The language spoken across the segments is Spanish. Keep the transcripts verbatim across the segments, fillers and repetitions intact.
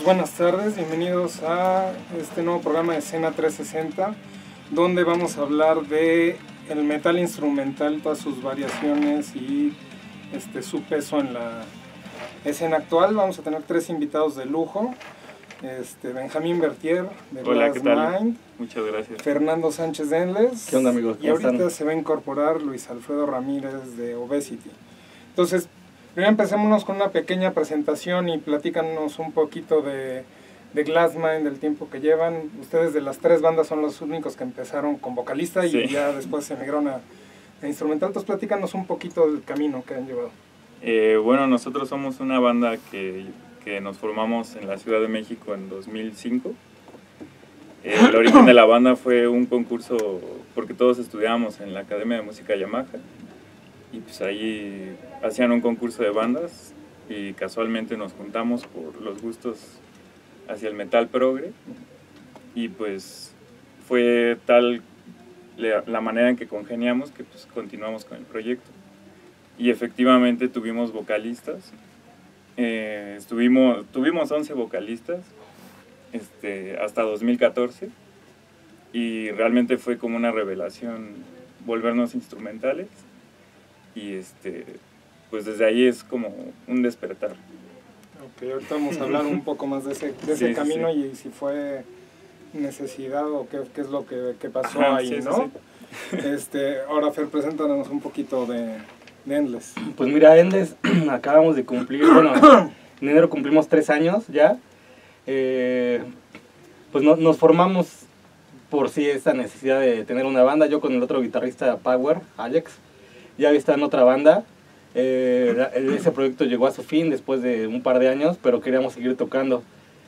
buenas tardes, bienvenidos a este nuevo programa de Escena trescientos sesenta, donde vamos a hablar de el metal instrumental, todas sus variaciones y este, su peso en la escena actual. Vamos a tener tres invitados de lujo. Este, Benjamín Bertier de Hola, ¿qué tal? Blast Mind, muchas gracias. Fernando Sánchez de Endless. ¿Qué onda, amigos? Y ahorita se va a incorporar Luis Alfredo Ramírez de Obesity. Entonces, primero empecémonos con una pequeña presentación y platícanos un poquito de, de Blast Mind, del tiempo que llevan. Ustedes de las tres bandas son los únicos que empezaron con vocalista y sí. ya después se emigraron a, a instrumental. Entonces, platícanos un poquito del camino que han llevado. Eh, bueno, nosotros somos una banda que, que nos formamos en la Ciudad de México en dos mil cinco. Eh, el origen de la banda fue un concurso, porque todos estudiábamos en la Academia de Música Yamaha, y pues ahí hacían un concurso de bandas y casualmente nos juntamos por los gustos hacia el metal progre, y pues fue tal la, la manera en que congeniamos que pues continuamos con el proyecto. Y efectivamente tuvimos vocalistas, eh, estuvimos, tuvimos once vocalistas este, hasta dos mil catorce, y realmente fue como una revelación volvernos instrumentales, y este, pues desde ahí es como un despertar. Ok, ahorita vamos a hablar un poco más de ese, de ese Sí, camino sí. y si fue necesidad o qué, qué es lo que, que pasó Ajá, ahí, sí, sí, ¿no? sí. Este, ahora, Fer, preséntanos un poquito de, de Endless. Pues mira, Endless, acabamos de cumplir, bueno, en enero cumplimos tres años ya. Eh, pues no, nos formamos por sí esa necesidad de tener una banda. Yo con el otro guitarrista Power, Alex, ya había estado en otra banda. Eh, ese proyecto llegó a su fin después de un par de años, pero queríamos seguir tocando.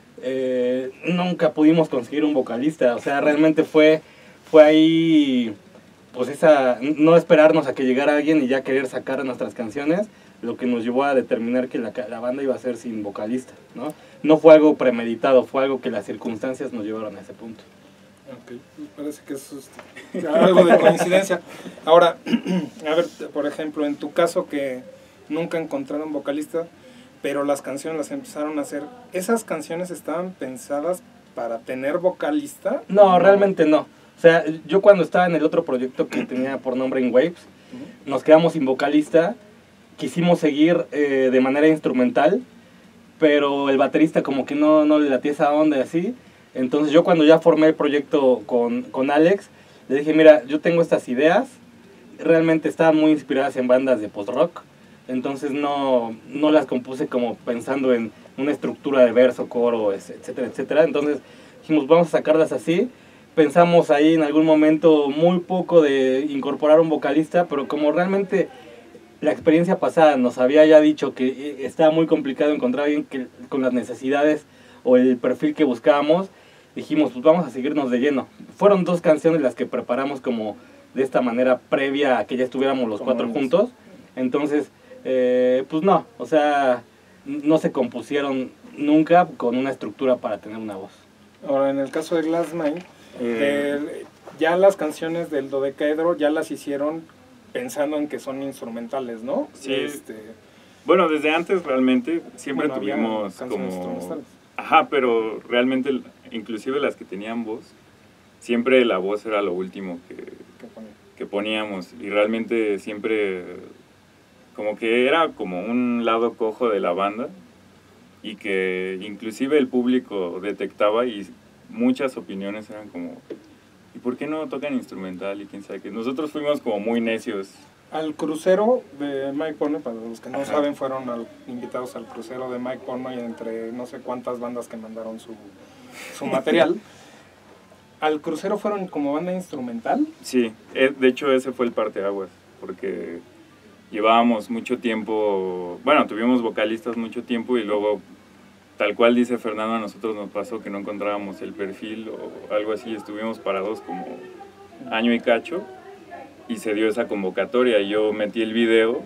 Eh, nunca pudimos conseguir un vocalista, o sea, realmente fue, fue ahí, pues esa, no esperarnos a que llegara alguien y ya querer sacar nuestras canciones, lo que nos llevó a determinar que la, la banda iba a ser sin vocalista, ¿no? No fue algo premeditado, fue algo que las circunstancias nos llevaron a ese punto. Ok, parece que eso es algo de coincidencia. Ahora, a ver, por ejemplo, en tu caso que nunca encontraron vocalista, pero las canciones las empezaron a hacer, ¿esas canciones estaban pensadas para tener vocalista? No, realmente no. O sea, yo cuando estaba en el otro proyecto que tenía por nombre In Waves, uh-huh. nos quedamos sin vocalista, quisimos seguir eh, de manera instrumental, pero el baterista como que no, no le latía esa onda y así. Entonces yo cuando ya formé el proyecto con, con Alex, le dije, mira, yo tengo estas ideas, realmente estaban muy inspiradas en bandas de post-rock, entonces no, no las compuse como pensando en una estructura de verso, coro, etcétera, etcétera. Entonces dijimos, vamos a sacarlas así. Pensamos ahí en algún momento muy poco de incorporar un vocalista, pero como realmente la experiencia pasada nos había ya dicho que estaba muy complicado encontrar a alguien que, con las necesidades o el perfil que buscábamos, dijimos, pues vamos a seguirnos de lleno. Fueron dos canciones las que preparamos como de esta manera previa a que ya estuviéramos los cuatro juntos. Entonces, eh, pues no, o sea, no se compusieron nunca con una estructura para tener una voz. Ahora, en el caso de Blast Mind, Eh, eh, ya las canciones del dodecaedro ya las hicieron pensando en que son instrumentales, ¿no? Sí. Este, bueno, desde antes realmente siempre bueno, había tuvimos canciones como... instrumentales. Ajá, pero realmente, inclusive las que tenían voz, siempre la voz era lo último que, ¿Qué ponía? que poníamos, y realmente siempre como que era como un lado cojo de la banda, y que inclusive el público detectaba, y muchas opiniones eran como, ¿y por qué no tocan instrumental? Y quién sabe qué. Nosotros fuimos como muy necios. Al crucero de Mike Portnoy, para los que no Ajá. saben, fueron al, invitados al crucero de Mike Portnoy entre no sé cuántas bandas que mandaron su, su material. ¿Al crucero fueron como banda instrumental? Sí, eh, de hecho ese fue el parteaguas, porque llevábamos mucho tiempo, bueno, tuvimos vocalistas mucho tiempo, y luego, tal cual dice Fernando, a nosotros nos pasó que no encontrábamos el perfil o algo así, estuvimos parados como año y cacho, y se dio esa convocatoria, y yo metí el video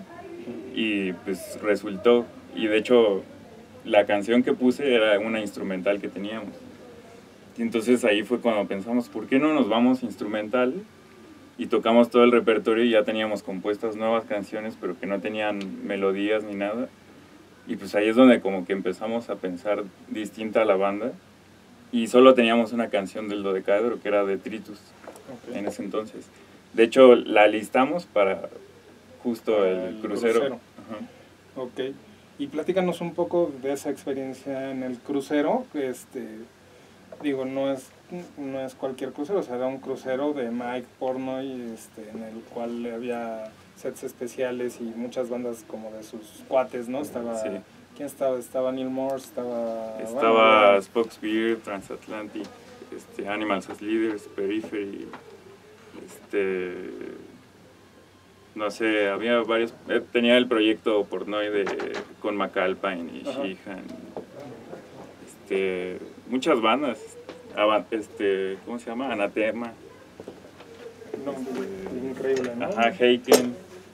y pues resultó, y de hecho la canción que puse era una instrumental que teníamos. Y entonces ahí fue cuando pensamos, ¿por qué no nos vamos instrumental? Y tocamos todo el repertorio y ya teníamos compuestas nuevas canciones, pero que no tenían melodías ni nada. Y pues ahí es donde como que empezamos a pensar distinta a la banda. Y solo teníamos una canción del dodecaedro que era Detritus, okay, en ese entonces. De hecho, la listamos para justo el, el crucero. crucero. Ajá. Ok. Y platícanos un poco de esa experiencia en el crucero. Este, digo, no es, no es cualquier crucero, o sea, era un crucero de Mike Portnoy, este, en el cual había sets especiales y muchas bandas como de sus cuates, ¿no? Estaba... Sí. ¿Quién estaba? Estaba Neil Morse, estaba... Estaba bueno, Spock's Beer, Transatlantic, este, Animals as Leaders, Periphery, este... No sé, había varios... Eh, tenía el proyecto Portnoy de, con McAlpine y Ajá. Sheehan. Este, muchas bandas. Este, ¿cómo se llama? Anathema. No, este, increíble, ¿no? Ajá, Haken.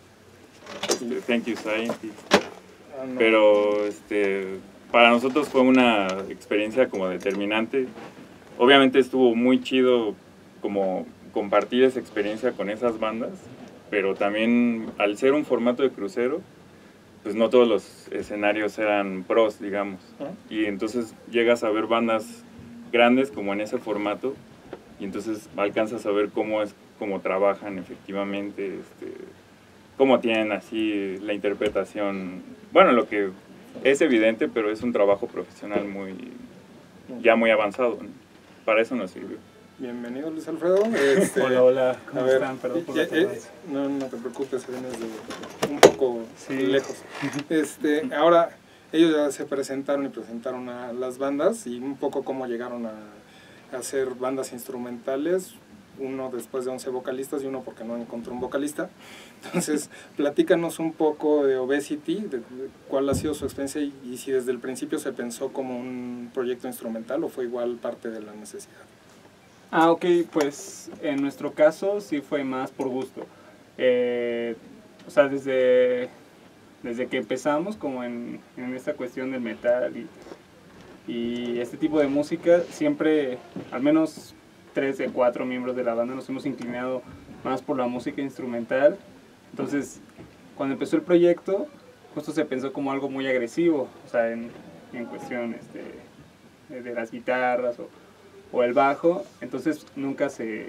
Este, Thank You Scientist. Ah, no. Pero este, para nosotros fue una experiencia como determinante. Obviamente estuvo muy chido como compartir esa experiencia con esas bandas, pero también al ser un formato de crucero, pues no todos los escenarios eran pros, digamos. ¿Ah? Y entonces llegas a ver bandas grandes como en ese formato, y entonces alcanzas a ver cómo es, cómo trabajan efectivamente, este, cómo tienen así la interpretación, bueno, lo que es evidente, pero es un trabajo profesional muy, ya muy avanzado, ¿no? Para eso nos sirvió. Bienvenido, Luis Alfredo. Este, hola, hola, ¿cómo a ver, están? Perdón por ya, la eh, no, no te preocupes, vienes de un poco sí. lejos. Este, ahora, ellos ya se presentaron y presentaron a las bandas y un poco cómo llegaron a, a hacer bandas instrumentales, uno después de once vocalistas y uno porque no encontró un vocalista. Entonces, platícanos un poco de Obesity, de, de cuál ha sido su experiencia y, y si desde el principio se pensó como un proyecto instrumental o fue igual parte de la necesidad. Ah, ok, pues en nuestro caso sí fue más por gusto. Eh, o sea, desde, desde que empezamos como en, en esta cuestión del metal y, y este tipo de música, siempre, al menos tres de cuatro miembros de la banda nos hemos inclinado más por la música instrumental. Entonces, cuando empezó el proyecto, justo se pensó como algo muy agresivo, o sea, en, en cuestión este, de las guitarras o... o el bajo, entonces nunca se,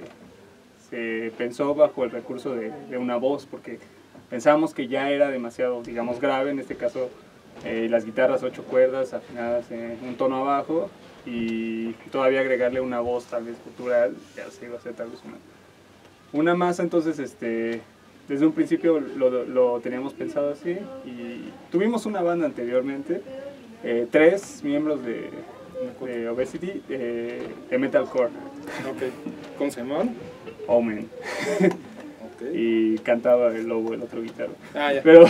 se pensó bajo el recurso de, de una voz, porque pensábamos que ya era demasiado, digamos, grave, en este caso eh, las guitarras ocho cuerdas afinadas en un tono abajo, y todavía agregarle una voz tal vez cultural, ya se iba a hacer tal vez una, una masa. Entonces este, desde un principio lo, lo teníamos pensado así, y tuvimos una banda anteriormente, eh, tres miembros de... de Obesity, eh, de metalcore. Okay. ¿Cómo se llamaban? Omen. Okay. Y cantaba el Lobo, el otro guitarra. Ah, ya. Pero,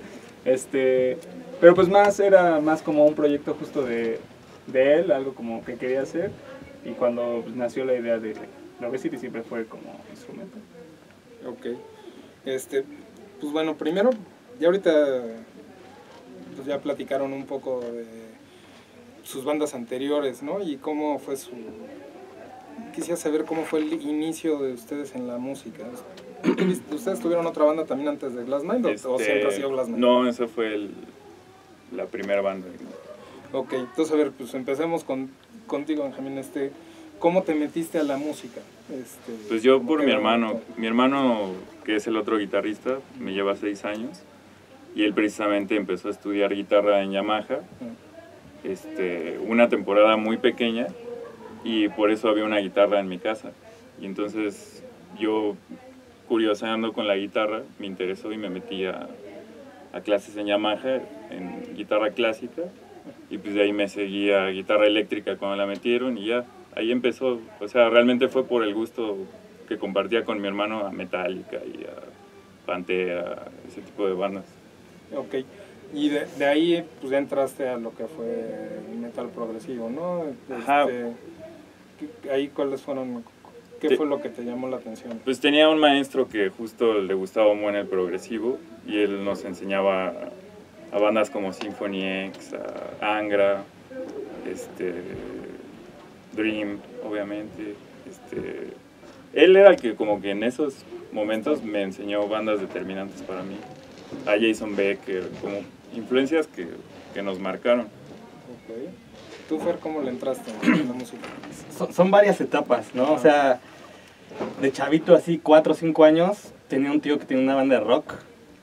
este, pero pues más era más como un proyecto justo de, de él, algo como que quería hacer. Y cuando pues, nació la idea de, de Obesity siempre fue como instrumento. Ok. Este, pues bueno, primero, ya ahorita pues ya platicaron un poco de sus bandas anteriores, ¿no? Y cómo fue su... Quisiera saber cómo fue el inicio de ustedes en la música. ¿Ustedes tuvieron otra banda también antes de Glassmind este, o siempre ha sido Glassmind? No, esa fue el, la primera banda. Ok, entonces a ver, pues empecemos con, contigo, Benjamín. Este, ¿cómo te metiste a la música? Este, pues yo por mi hermano. Mi hermano, que es el otro guitarrista, me lleva seis años. Y él precisamente empezó a estudiar guitarra en Yamaha. Este, una temporada muy pequeña y por eso había una guitarra en mi casa, y entonces yo, curioseando con la guitarra, me interesó y me metí a, a clases en Yamaha en guitarra clásica, y pues de ahí me seguí a guitarra eléctrica cuando la metieron, y ya ahí empezó. O sea, realmente fue por el gusto que compartía con mi hermano a Metallica y a Pantera, ese tipo de bandas. Ok. Y de, de ahí pues ya entraste a lo que fue metal progresivo, ¿no? Ajá. Este, ahí cuáles fueron, ¿qué Te, fue lo que te llamó la atención? Pues tenía un maestro que justo le gustaba muy en el progresivo, y él nos enseñaba a, a bandas como Symphony X, a Angra, este, Dream, obviamente. Este, él era el que como que en esos momentos me enseñó bandas determinantes para mí. A Jason Becker, como influencias que que nos marcaron. Okay. ¿Tú, Fer, cómo le entraste en la música? Son, son varias etapas, ¿no? O sea, de chavito así, cuatro o cinco años, tenía un tío que tenía una banda de rock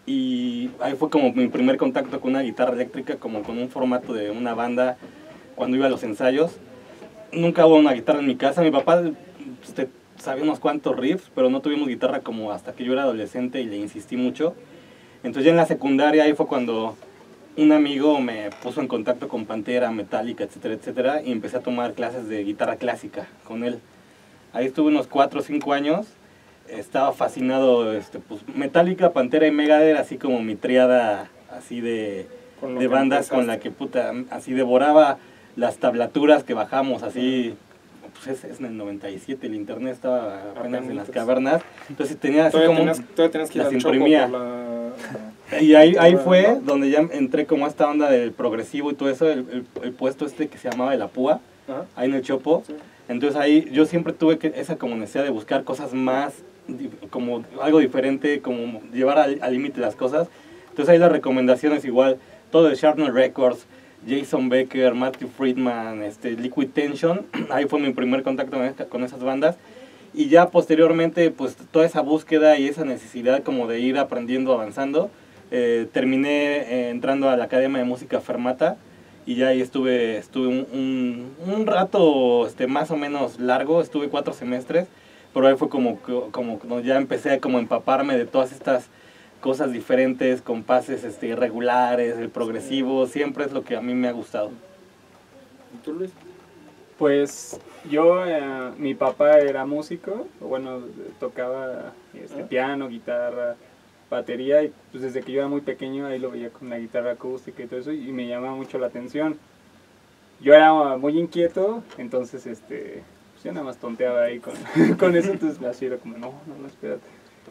y ahí fue como mi primer contacto con una guitarra eléctrica, como con un formato de una banda cuando iba a los ensayos. Nunca hubo una guitarra en mi casa, mi papá pues, sabía unos cuantos riffs, pero no tuvimos guitarra como hasta que yo era adolescente y le insistí mucho. Entonces ya en la secundaria ahí fue cuando un amigo me puso en contacto con Pantera, Metallica, etcétera, etcétera, y empecé a tomar clases de guitarra clásica con él. Ahí estuve unos cuatro o cinco años, estaba fascinado, este, pues Metallica, Pantera y Megadeth, así como mi triada así de, de bandas con la que puta, así devoraba las tablaturas que bajamos, así, pues es, es en el noventa y siete, el internet estaba apenas en las cavernas, entonces tenía así como, tenías, tenías que ir las al Chopo imprimía. Por la... Y ahí, ahí fue donde ya entré como a esta onda del progresivo y todo eso, el, el, el puesto este que se llamaba de la Púa, Ajá. ahí en el Chopo. Sí. Entonces ahí yo siempre tuve que, esa como necesidad de buscar cosas más, como algo diferente, como llevar al límite las cosas. Entonces ahí las recomendaciones igual, todo de Sharpnel Records, Jason Becker, Matthew Friedman, este, Liquid Tension, ahí fue mi primer contacto con, esta, con esas bandas. Y ya posteriormente, pues toda esa búsqueda y esa necesidad como de ir aprendiendo, avanzando, eh, terminé eh, entrando a la Academia de Música Fermata y ya ahí estuve, estuve un, un, un rato este, más o menos largo, estuve cuatro semestres, pero ahí fue como, como, como ya empecé a como empaparme de todas estas cosas diferentes, compases este, irregulares, el progresivo, siempre es lo que a mí me ha gustado. ¿Y tú, Luis? Pues yo, eh, mi papá era músico, bueno, tocaba este, piano, guitarra, batería, y pues desde que yo era muy pequeño ahí lo veía con la guitarra acústica y todo eso, y me llamaba mucho la atención. Yo era muy inquieto, entonces este, pues yo nada más tonteaba ahí con, con eso, entonces así era como, no, no, no, espérate.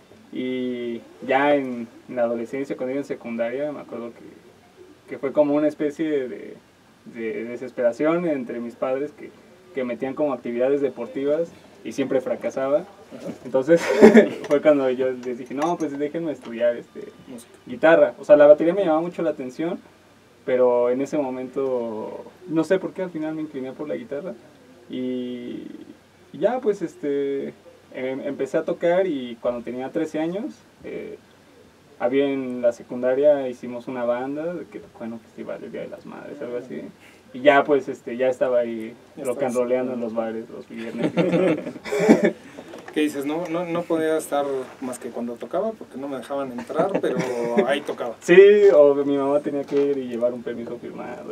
Y ya en, en la adolescencia, cuando iba en secundaria, me acuerdo que, que fue como una especie de, de desesperación entre mis padres que, que metían como actividades deportivas y siempre fracasaba. Entonces fue cuando yo les dije, no, pues déjenme estudiar este, guitarra. O sea, la batería me llamaba mucho la atención, pero en ese momento, no sé por qué, al final me incliné por la guitarra. Y ya, pues, este, em, empecé a tocar y cuando tenía trece años, eh, había en la secundaria, hicimos una banda que tocó en un festival del Día de las Madres, algo así. Y ya, pues, este, ya estaba ahí rock and rolleando en los bares los viernes. ¿Qué dices? No, no, no podía estar más que cuando tocaba porque no me dejaban entrar, pero ahí tocaba. Sí, o mi mamá tenía que ir y llevar un permiso firmado.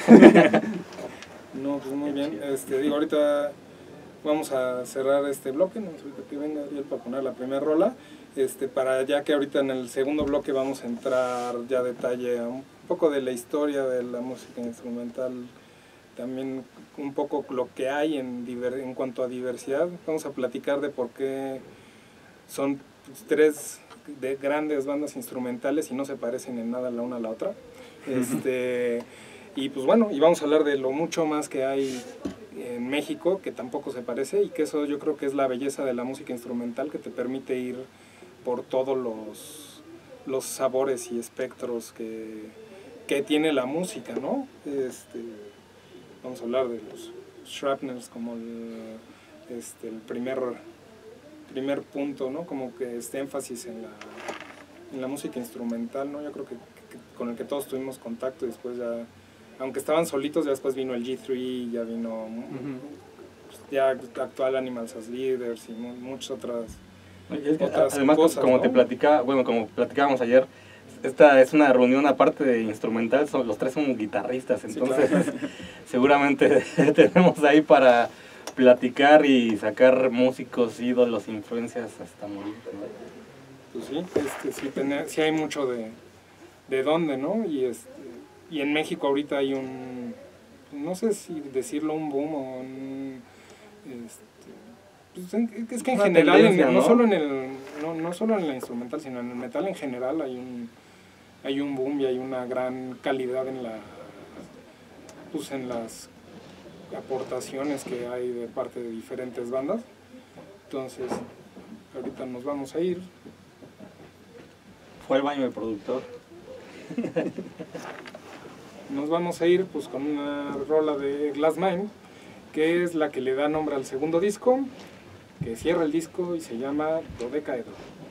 No, pues muy bien. Este, digo, ahorita vamos a cerrar este bloque, ¿no? Ahorita que venga Ariel para poner la primera rola, este, para ya que ahorita en el segundo bloque vamos a entrar ya a detalle a un poco de la historia de la música instrumental, también un poco lo que hay en, diver, en cuanto a diversidad. Vamos a platicar de por qué son tres de grandes bandas instrumentales y no se parecen en nada la una a la otra. Este, y pues bueno, y vamos a hablar de lo mucho más que hay en México, que tampoco se parece, y que eso yo creo que es la belleza de la música instrumental, que te permite ir por todos los, los sabores y espectros que, que tiene la música, ¿no? Este, vamos a hablar de los shrapnels como el, este, el primer, primer punto, ¿no? Como que este énfasis en la, en la música instrumental, ¿no? Yo creo que, que con el que todos tuvimos contacto y después ya, aunque estaban solitos, ya después vino el G tres, ya vino uh-huh. pues, ya actual Animals as Leaders y muchas otras, es que, otras además, cosas, como ¿no? te platicaba, bueno, como platicábamos ayer, esta es una reunión aparte de instrumental, son, los tres son guitarristas, entonces sí, claro. Seguramente tenemos ahí para platicar y sacar músicos, ídolos, influencias hasta morir, ¿no? Pues sí, este, sí, tener, sí hay mucho de, de dónde, ¿no? Y, este, y en México ahorita hay un, no sé si decirlo un boom o un... Este, pues en, es que en una general, tendencia, en, ¿no? No, solo en el, no, no solo en la instrumental, sino en el metal en general hay un... hay un boom y hay una gran calidad en la pues en las aportaciones que hay de parte de diferentes bandas. Entonces ahorita nos vamos a ir. Fue al baño el productor. nos vamos a ir pues con una rola de Glassmind, que es la que le da nombre al segundo disco, que cierra el disco y se llama Dodecaedro.